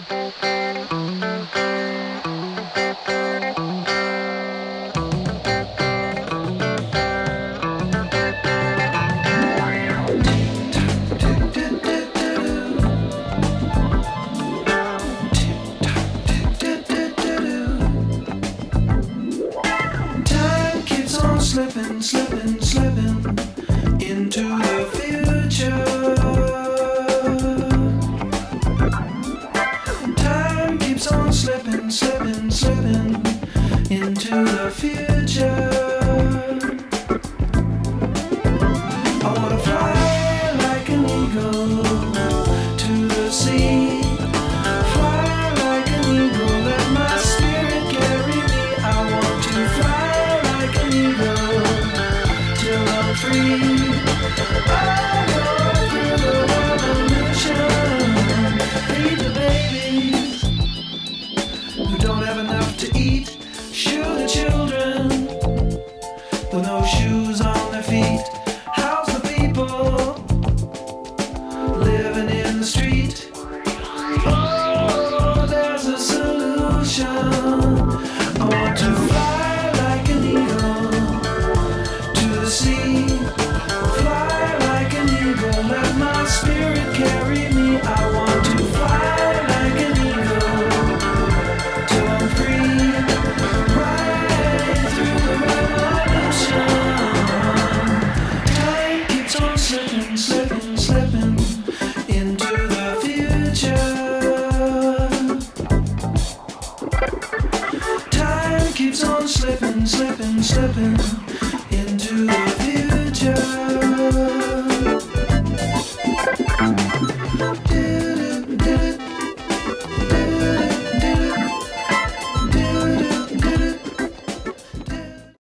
Slipping, slipping, slipping into the future. Time keeps on slipping, slipping, slipping into the future. I wanna fly like an eagle to the sea. Fly like an eagle, let my spirit carry me. I want to fly like an eagle till I'm free. I go through the revolution. Feed the babies who don't have enough to eat. Shoe the children with no shoes on their feet. House the people living in the street. Oh, there's a solution. I want to fly like an eagle to the sea. Fly like an eagle, let my spirit carry me. I want to fly like an eagle till I'm free. Right through the revolution. Time keeps on slipping, slipping, slipping into the future. Time keeps on slipping, slipping, slipping